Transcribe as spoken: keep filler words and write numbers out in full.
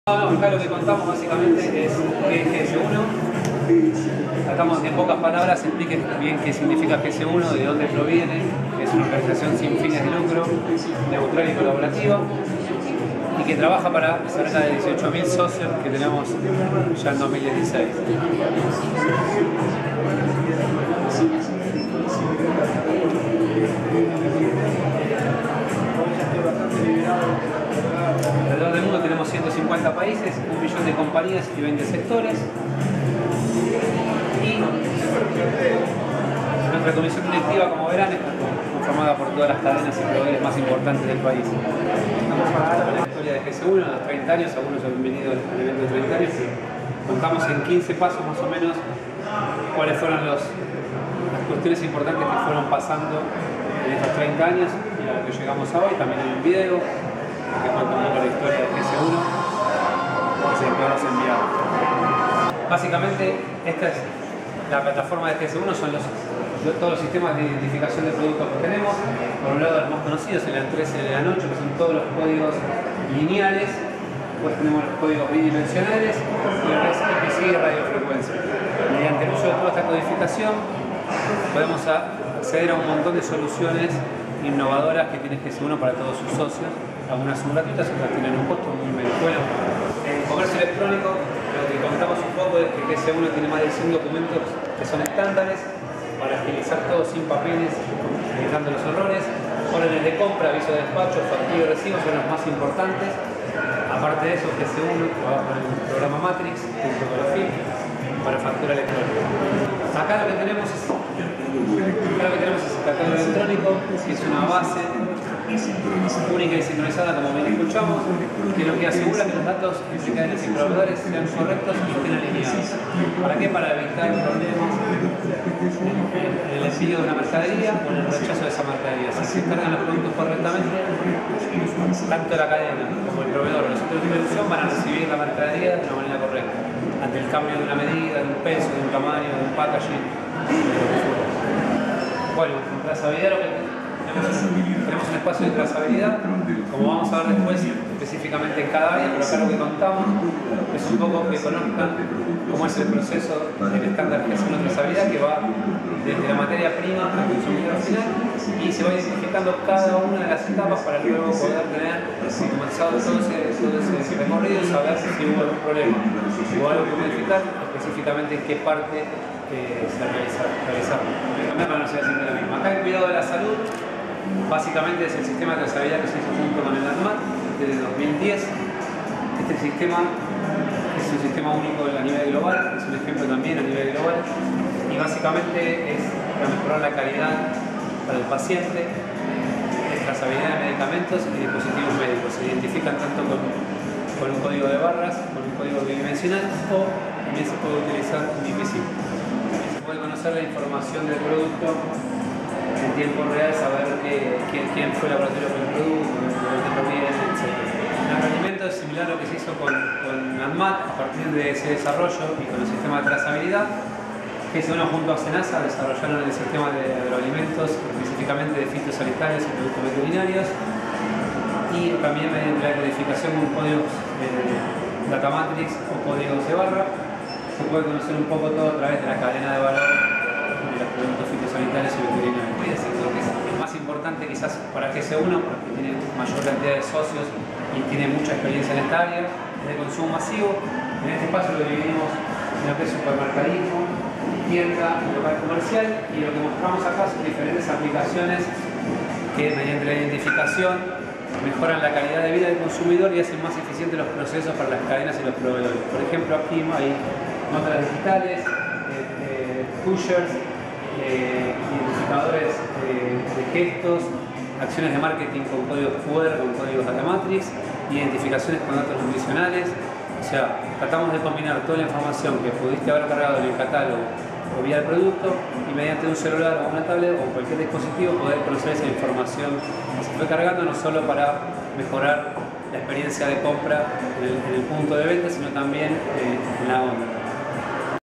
No, acá lo que contamos básicamente es qué es G S uno. Tratamos en pocas palabras explique bien qué significa G S uno, de dónde proviene, que es una organización sin fines de lucro, neutral y colaborativa, y que trabaja para cerca de dieciocho mil socios que tenemos ya en dos mil dieciséis. Alrededor del mundo tenemos ciento cincuenta países, un millón de compañías y veinte sectores. Y nuestra comisión directiva, como verán, está conformada por todas las cadenas y proveedores más importantes del país. Estamos hablando de la historia de G S uno, en los treinta años, algunos han venido al evento de treinta años, y contamos en quince pasos más o menos cuáles fueron los, las cuestiones importantes que fueron pasando en estos treinta años y a lo que llegamos a hoy. También hay un video que cuenta un poco la historia de G S uno, que se podemos enviar. Básicamente, esta es la plataforma de G S uno, son los, todos los sistemas de identificación de productos que tenemos. Por un lado, los más conocidos, el A N tres y el A N ocho, que son todos los códigos lineales. Después tenemos los códigos bidimensionales y el R S I P C y radiofrecuencia. Mediante el uso de toda esta codificación, podemos acceder a un montón de soluciones innovadoras que tiene G S uno para todos sus socios. Algunas son gratuitas, otras tienen un costo muy medio. Bueno, en comercio electrónico lo que contamos un poco es que G S uno tiene más de cien documentos que son estándares para agilizar todo sin papeles, evitando los errores. Órdenes de compra, aviso de despacho, factura y recibo son los más importantes. Aparte de eso, G S uno trabaja en el programa Matrix, junto con la F I P, para factura electrónica. Acá lo que tenemos es, acá lo que tenemos es el catálogo electrónico, que es una base única y sincronizada, como bien escuchamos, que lo que asegura que los datos entre cadenas y proveedores sean correctos y estén alineados. ¿Para qué? Para evitar problemas en el envío de una mercadería o en el rechazo de esa mercadería. Si se cargan los productos correctamente, tanto la cadena como el proveedor o los centros de distribución van a recibir la mercadería de una manera correcta, ante el cambio de una medida, de un peso, de un tamaño, de un packaging. Bueno, trazabilidad, lo que tenemos un espacio de trazabilidad, como vamos a ver después específicamente en cada área, pero acá lo que contamos es un poco que conozcan cómo es el proceso del estándar G S uno de trazabilidad, que va desde la materia prima al consumidor final y se va identificando cada una de las etapas para luego poder tener automatizado todo ese, todo ese recorrido y saber si hubo algún problema o algo que modificar, específicamente en qué parte eh, se realiza. También para no ser siempre la misma. Acá el cuidado de la salud. Básicamente es el sistema de trazabilidad que se hizo junto con el A N M A T desde dos mil diez. Este sistema es un sistema único a nivel global, es un ejemplo también a nivel global, y básicamente es para mejorar la calidad para el paciente, es trazabilidad de medicamentos y dispositivos médicos. Se identifican tanto con, con un código de barras, con un código bidimensional, o también se puede utilizar un invisible. También se puede conocer la información del producto en tiempo real, saber que, quién, quién fue el laboratorio con el producto, de dónde proviene, etcétera. El agroalimento es similar a lo que se hizo con, con A N M A T. A partir de ese desarrollo y con el sistema de trazabilidad, G S uno junto a SENASA desarrollaron el sistema de agroalimentos, específicamente de fitosanitarios y productos veterinarios, y también mediante la codificación con códigos de data matrix o códigos de barra se puede conocer un poco todo a través de la cadena de valor de los productos fitosanitarios y veterinarios. Voy a decir lo que es el más importante quizás para G S uno, porque tiene mayor cantidad de socios y tiene mucha experiencia en esta área, es el consumo masivo. En este espacio lo dividimos en lo que es supermercadismo, tienda, local comercial, y lo que mostramos acá son diferentes aplicaciones que mediante la identificación mejoran la calidad de vida del consumidor y hacen más eficientes los procesos para las cadenas y los proveedores. Por ejemplo, aquí hay notas digitales, eh, eh, pushers, eh, identificadores eh, de gestos, acciones de marketing con códigos Q R, con códigos data matrix, identificaciones con datos nutricionales. O sea, tratamos de combinar toda la información que pudiste haber cargado en el catálogo o vía el producto, y mediante un celular o una tablet o cualquier dispositivo poder conocer esa información que se fue cargando, no solo para mejorar la experiencia de compra en el, en el punto de venta, sino también eh, en la onda.